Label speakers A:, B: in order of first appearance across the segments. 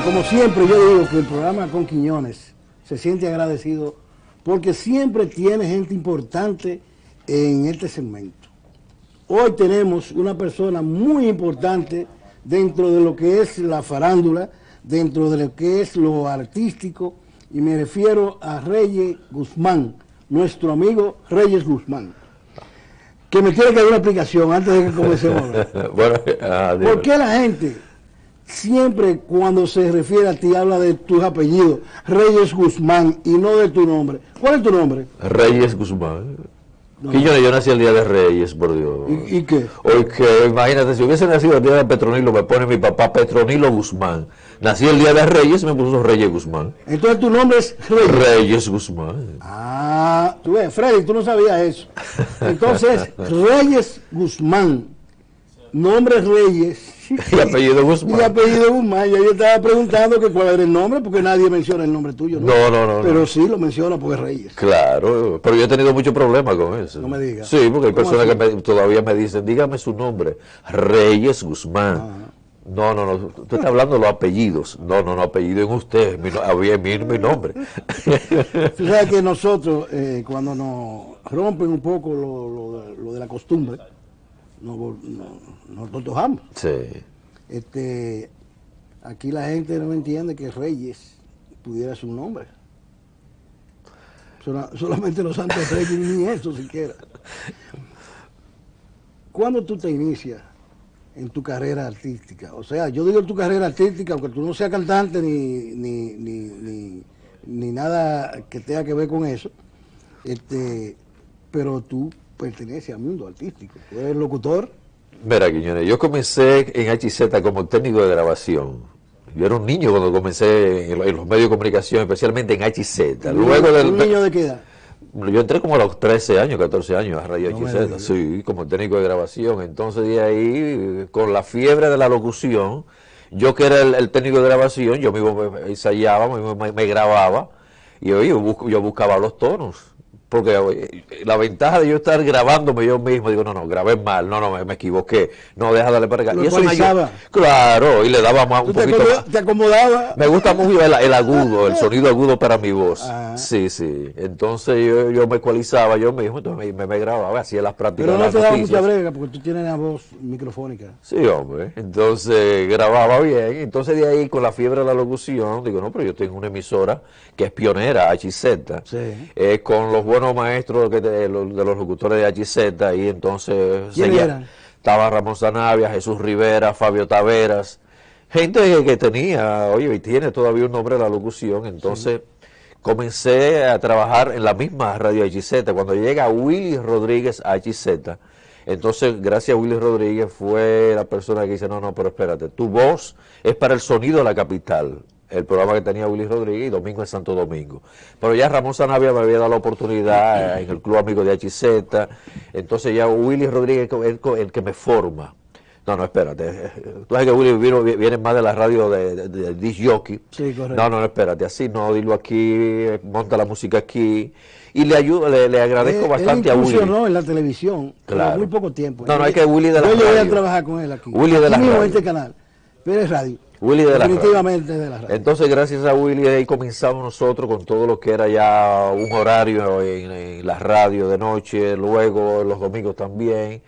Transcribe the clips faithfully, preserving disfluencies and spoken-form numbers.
A: como siempre yo digo que el programa con Quiñones se siente agradecido porque siempre tiene gente importante en este segmento. Hoy tenemos una persona muy importante dentro de lo que es la farándula, dentro de lo que es lo artístico, y me refiero a Reyes Guzmán, nuestro amigo Reyes Guzmán, que me tiene que dar una explicación antes de que comencemos.
B: Bueno, ah,
A: ¿por qué la gente siempre cuando se refiere a ti habla de tus apellidos, Reyes Guzmán, y no de tu nombre? ¿Cuál es tu nombre?
B: Reyes Guzmán.
A: No.
B: Quiñones, yo nací el día de Reyes, por Dios.
A: ¿Y, y qué?
B: Hoy que, imagínate, si hubiese nacido el día de Petronilo, me pone mi papá Petronilo Guzmán. Nací el día de Reyes, me puso Reyes Guzmán.
A: Entonces tu nombre es Reyes.
B: Reyes Guzmán.
A: Ah, tú ves, Freddy, tú no sabías eso. Entonces, Reyes Guzmán, nombre Reyes.
B: Y apellido Guzmán.
A: Y apellido Guzmán. Ya yo estaba preguntando que cuál era el nombre, porque nadie menciona el nombre tuyo, ¿no?
B: No, no, no.
A: Pero
B: no.
A: sí lo menciona porque es Reyes.
B: Claro, pero yo he tenido muchos problemas con eso.
A: No me digas.
B: Sí, porque hay personas
A: así?
B: que me, todavía me dicen, dígame su nombre, Reyes Guzmán.
A: Ah.
B: No, no, no, tú estás hablando de los apellidos. No, no, no, apellido en usted, mi, había mi, mi nombre.
A: Tú sabes que nosotros, eh, cuando nos rompen un poco lo, lo, lo de la costumbre, nos, nos, nos tojamos.
B: Sí.
A: Este, aquí la gente no entiende que Reyes pudiera ser un nombre. Sola, solamente los santos reyes, ni eso siquiera. ¿Cuándo tú te inicias en tu carrera artística? O sea, yo digo en tu carrera artística, aunque tú no seas cantante ni, ni, ni, ni, ni nada que tenga que ver con eso, este, pero tú perteneces al mundo artístico. Tú eres locutor.
B: Mira, Quiñones, yo comencé en H Z como técnico de grabación. Yo era un niño cuando comencé en los medios de comunicación, especialmente en H Z. Luego del,
A: ¿Un niño de qué edad?
B: Yo entré como a los trece años, catorce años a Radio
A: No
B: H Z, sí, como técnico de grabación. Entonces de ahí, con la fiebre de la locución, yo que era el, el técnico de grabación, yo mismo me ensayaba, me, me, me grababa, y oye, yo, busco, yo buscaba los tonos. Porque oye, la ventaja de yo estar grabándome yo mismo, digo, no, no, grabé mal, no, no, me, me equivoqué, no, deja darle para acá.
A: Lo
B: y eso me ayudó, claro, y le daba más un
A: te
B: poquito
A: acomod
B: más.
A: ¿Te acomodaba?
B: Me gusta mucho el, el agudo, el sonido agudo para mi voz.
A: Ajá.
B: Sí, sí. Entonces yo, yo me ecualizaba yo mismo, entonces me, me, me grababa, hacía las prácticas.
A: Pero no
B: las
A: te daba
B: noticias.
A: mucha brega porque tú tienes una voz microfónica.
B: Sí, hombre. Entonces grababa bien. Entonces de ahí, con la fiebre de la locución, digo, no, pero yo tengo una emisora que es pionera, H Z.
A: Sí.
B: Eh, con los buenos maestros que de, los, de los locutores de H Z. Y entonces
A: ¿Quiénes
B: seguía,
A: eran?
B: estaba Ramón Sanabria, Jesús Rivera, Fabio Taveras. Gente que, que tenía, oye, y tiene todavía un nombre de la locución. Entonces sí. Comencé a trabajar en la misma Radio H Z. Cuando llega Willy Rodríguez a H Z, entonces, gracias a Willy Rodríguez, fue la persona que dice, no, no, pero espérate, tu voz es para el sonido de la capital. El programa que tenía Willy Rodríguez y Domingo en Santo Domingo. Pero ya Ramón Sanabria me había dado la oportunidad en el Club Amigo de H Z. Entonces ya Willy Rodríguez es el, el que me forma. No, no, espérate. Tú sabes que Willy vino, viene más de la radio de, de, de, de disc jockey.
A: Sí, correcto.
B: No, no, espérate, así no, dilo aquí, monta la música aquí. Y le ayudo, le, le agradezco
A: él,
B: bastante
A: él
B: a Willy.
A: incursionó en la televisión,
B: Claro.
A: pero muy poco tiempo.
B: No, no, hay que Willy de la
A: Yo
B: radio.
A: llegué a trabajar con él aquí.
B: Willy de
A: aquí
B: la
A: mismo
B: radio.
A: en este canal. Pero es radio.
B: Willy de la radio.
A: Definitivamente de la radio.
B: Entonces, gracias a Willy, ahí comenzamos nosotros con todo lo que era ya un horario en, en la radio de noche, luego los domingos también.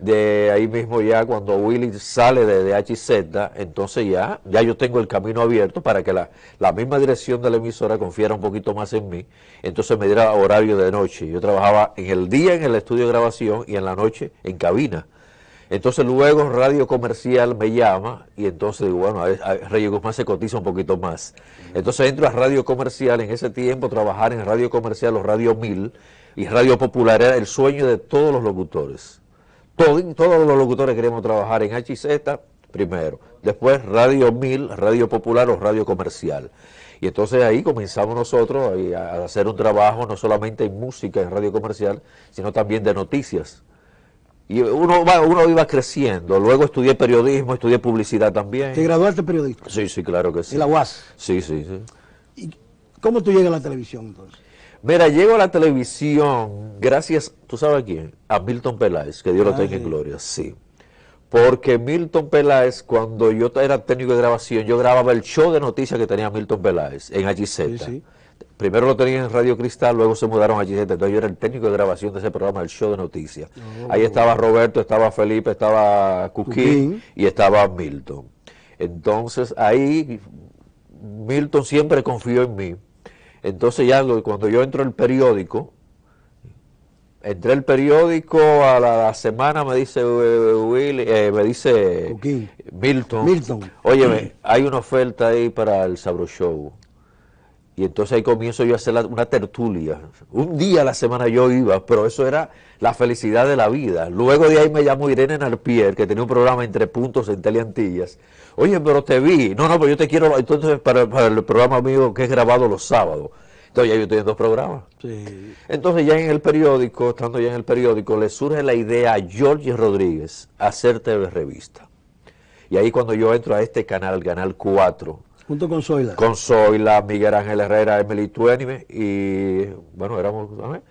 B: De ahí mismo ya cuando Willy sale de, de H Z, entonces ya, ya yo tengo el camino abierto para que la, la misma dirección de la emisora confiara un poquito más en mí, entonces me diera horario de noche. Yo trabajaba en el día en el estudio de grabación y en la noche en cabina. Entonces luego Radio Comercial me llama y entonces digo, bueno, a, a Reyes Guzmán se cotiza un poquito más. Entonces entro a Radio Comercial, en ese tiempo trabajar en Radio Comercial o Radio Mil y Radio Popular era el sueño de todos los locutores. Todo, todos los locutores queríamos trabajar en H Z primero, después Radio Mil, Radio Popular o Radio Comercial. Y entonces ahí comenzamos nosotros a hacer un trabajo no solamente en música, en Radio Comercial, sino también de noticias. Y uno, va, uno iba creciendo. Luego estudié periodismo, estudié publicidad también.
A: ¿Te graduaste periodista?
B: Sí, sí, claro que sí.
A: ¿En la U A S?
B: Sí, sí, sí.
A: ¿Y cómo tú llegas a la televisión entonces?
B: Mira, llego a la televisión gracias, ¿tú sabes a quién? A Milton Peláez, que Dios
A: Ah,
B: lo tenga
A: sí.
B: en gloria, sí. Porque Milton Peláez, cuando yo era técnico de grabación, yo grababa el show de noticias que tenía Milton Peláez en H Z.
A: Sí, sí.
B: Primero lo tenía en Radio Cristal, luego se mudaron a H Z, entonces yo era el técnico de grabación de ese programa, el show de noticias. Oh. Ahí estaba Roberto, estaba Felipe, estaba Cuquín y estaba Milton. Entonces ahí Milton siempre confió en mí. Entonces ya cuando yo entro al periódico, entré al periódico, a la, la semana me dice Will, eh, me dice
A: Cuquín.
B: Milton,
A: Milton.
B: Óyeme, hay una oferta ahí para el Sabro Show. Y entonces ahí comienzo yo a hacer la, una tertulia. Un día a la semana yo iba, pero eso era la felicidad de la vida. Luego de ahí me llamó Irene Narpier, que tenía un programa Entre Puntos en Teleantillas. Oye, pero te vi. No, no, pero yo te quiero, entonces para, para el programa mío que es grabado los sábados. Entonces ya yo estoy en dos programas.
A: Sí.
B: Entonces ya en el periódico, estando ya en el periódico, le surge la idea a Georgie Rodríguez hacer T V Revista. Y ahí cuando yo entro a este canal, Canal cuatro,
A: junto con Zoila.
B: Con Zoila, Miguel Ángel Herrera, Emily Tueni y, bueno, éramos, ¿sabes?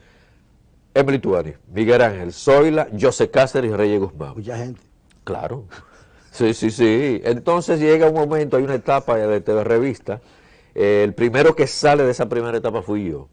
B: Emily Tueni, Miguel Ángel, Zoila, José Cáceres y Reyes Guzmán.
A: Mucha gente.
B: Claro. Sí, sí, sí. Entonces llega un momento, hay una etapa de T V Revista. Eh, el primero que sale de esa primera etapa fui yo.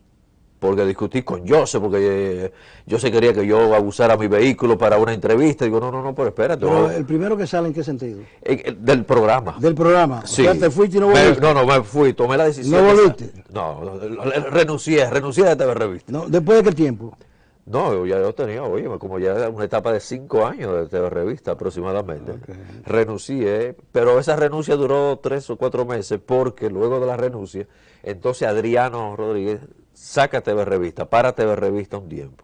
B: Porque discutí con José, porque eh, José quería que yo abusara mi vehículo para una entrevista. Digo, no, no, no, pero espérate.
A: Pero
B: no.
A: ¿el primero que sale en qué sentido?
B: Eh, eh, del programa.
A: Del programa.
B: Sí.
A: O sea, te fuiste y no volviste.
B: Me, no, no, me fui, tomé la decisión.
A: ¿No volviste?
B: No, no, renuncié, renuncié de T V Revista.
A: No, ¿después de qué tiempo?
B: No, ya yo tenía, oye, como ya era una etapa de cinco años de T V Revista aproximadamente. Okay. Renuncié, pero esa renuncia duró tres o cuatro meses porque luego de la renuncia, entonces Adriano Rodríguez saca T V Revista, para T V Revista un tiempo.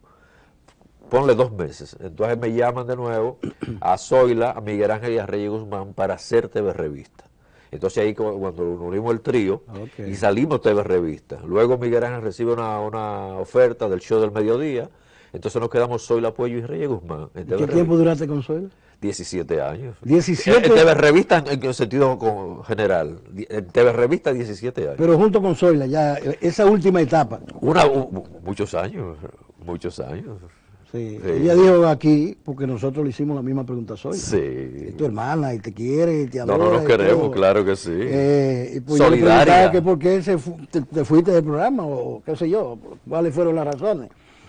B: Ponle dos meses. Entonces me llaman de nuevo a Zoila, a Miguel Ángel y a Reyes Guzmán para hacer T V Revista. Entonces ahí cuando unimos el trío okay. y salimos T V Revista. Luego Miguel Ángel recibe una, una oferta del show del mediodía. Entonces nos quedamos Zoila Puello y Reyes Guzmán.
A: En ¿Qué Revista. Tiempo duraste con Zoila?
B: diecisiete años.
A: diecisiete.
B: En T V Revista en, en sentido general. En T V Revista diecisiete años.
A: Pero junto con Zoila, ya esa última etapa.
B: Una, uh, muchos años, muchos años.
A: Sí. Sí. Ella dijo aquí, porque nosotros le hicimos la misma pregunta a Zoila.
B: Sí.
A: Es tu hermana y te quiere y te adora.
B: No, no nos queremos, todo. Claro que sí.
A: Eh, y pues
B: Solidaria.
A: Yo que por qué se fu te, te fuiste del programa o qué sé yo, cuáles fueron las razones.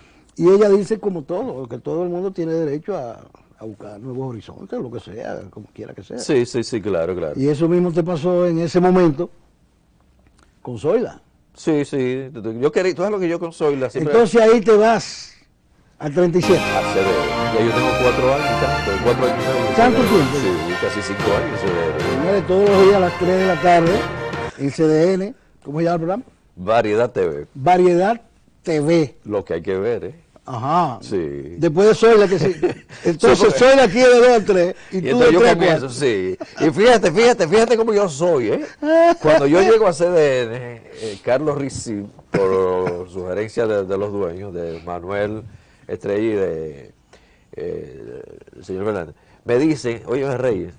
A: Y ella dice como todo, que todo el mundo tiene derecho a, a buscar nuevos horizontes, lo que sea, como quiera que sea.
B: Sí, sí, sí, claro, claro.
A: Y eso mismo te pasó en ese momento con Zoila.
B: Sí, sí, yo quería, tú sabes lo que yo con Zoila siempre...
A: Entonces ahí te vas al treinta y siete.
B: A C D N. Ya yo tengo cuatro años, tanto, cuatro años.
A: ¿Tanto tiempo?
B: Sí, casi cinco años C D N.
A: Señores, todos los días a las tres de la tarde, en C D N, ¿cómo se llama el programa?
B: Variedad T V.
A: Variedad T V.
B: Lo que hay que ver, ¿eh?
A: Ajá.
B: Sí.
A: Después de Zoila que sí. Entonces sí, Zoila quiere de dos a tres y, y tú de
B: yo
A: tres
B: comienzo, sí. Y fíjate, fíjate, fíjate cómo yo soy, ¿eh? Cuando yo llego a C D N, eh, Carlos Ricci, por sugerencia de, de los dueños, de Manuel Estrella y de eh, el señor Fernández, me dicen, oye Reyes,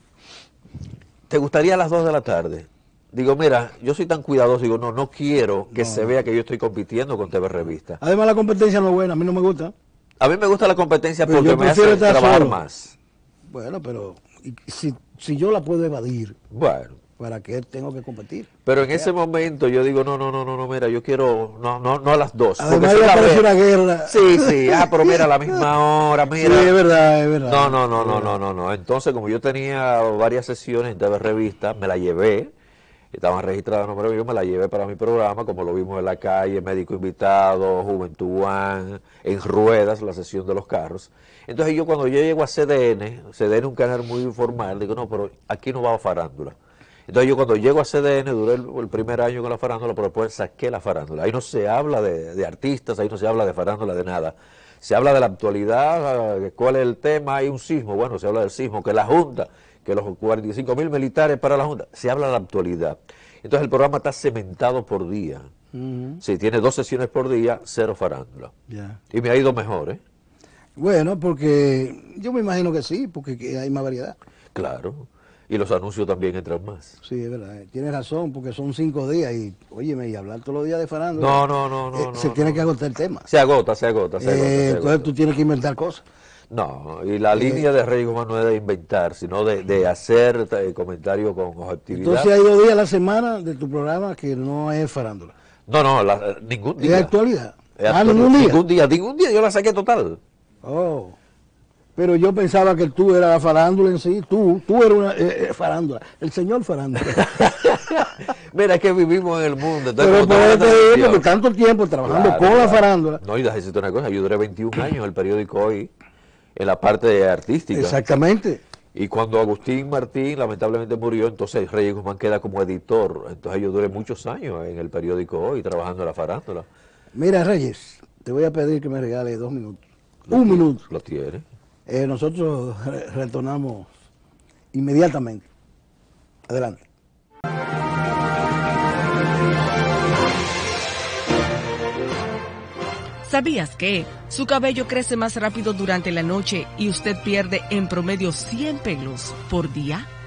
B: ¿te gustaría a las dos de la tarde? Digo, mira, yo soy tan cuidadoso, digo, no, no quiero que no. se vea que yo estoy compitiendo con T V Revista.
A: Además la competencia no es buena, a mí no me gusta.
B: A mí me gusta la competencia pero porque me hace trabajar solo. más.
A: Bueno, pero si, si yo la puedo evadir,
B: bueno,
A: ¿para qué tengo que competir?
B: Pero en ese momento yo digo, no, no, no, no, no, mira, yo quiero, no, no, no a las dos.
A: Además ya parece una guerra.
B: Sí, sí, ah, pero mira, a la misma hora, mira.
A: Sí, es verdad, es verdad.
B: No, no, no, no, no, no, no. Entonces, como yo tenía varias sesiones en T V Revista, me la llevé. Estaban registradas, no, pero yo me la llevé para mi programa, como lo vimos en la calle, Médico Invitado, Juventud One, en Ruedas, la sesión de los carros. Entonces yo cuando yo llego a C D N, C D N es un canal muy informal, digo, no, pero aquí no va a farándula. Entonces yo cuando llego a C D N, duré el, el primer año con la farándula, pero después saqué la farándula. Ahí no se habla de, de artistas, ahí no se habla de farándula, de nada. Se habla de la actualidad, cuál es el tema, hay un sismo, bueno, se habla del sismo, que la Junta... que los cuarenta y cinco mil militares para la Junta, se habla de la actualidad. Entonces el programa está cementado por día. Uh-huh. Sí, tiene dos sesiones por día, cero farándula.
A: Yeah.
B: Y me ha ido mejor, ¿eh?
A: Bueno, porque yo me imagino que sí, porque hay más variedad.
B: Claro, y los anuncios también entran más.
A: Sí, es verdad, tienes razón, porque son cinco días y, óyeme, y hablar todos los días de farándula.
B: No, no, no, no.
A: Eh,
B: no
A: se
B: no,
A: tiene
B: no.
A: que agotar el tema.
B: Se agota, se agota, se agota.
A: Eh,
B: se
A: entonces
B: agota.
A: tú tienes que inventar cosas.
B: No, y la eh, línea de Reyes Guzmán no es de inventar, sino de, de hacer eh, comentarios con objetividad.
A: Entonces hay dos días a la semana de tu programa que no es farándula.
B: No, no, la, ningún día.
A: ¿Es actualidad?
B: Es ah, actualidad. ¿Ningún día? Ningún día, ningún día yo la saqué total.
A: Oh, pero yo pensaba que tú eras la farándula en sí, tú, tú eres una eh, farándula, el señor farándula.
B: Mira, es que vivimos en el mundo.
A: Pero por eso te digo, porque tanto tiempo trabajando claro, con claro. la farándula.
B: No, y déjame decirte una cosa, yo duré veintiún años en el periódico Hoy, en la parte artística.
A: Exactamente.
B: Y cuando Agustín Martín lamentablemente murió, entonces Reyes Guzmán queda como editor. Entonces yo duré muchos años en el periódico Hoy, trabajando en la farándula.
A: Mira, Reyes, te voy a pedir que me regales dos minutos. Lo Un tiene, minuto.
B: Lo tiene.
A: Eh, nosotros re retornamos inmediatamente. Adelante.
C: ¿Sabías que su cabello crece más rápido durante la noche y usted pierde en promedio cien pelos por día?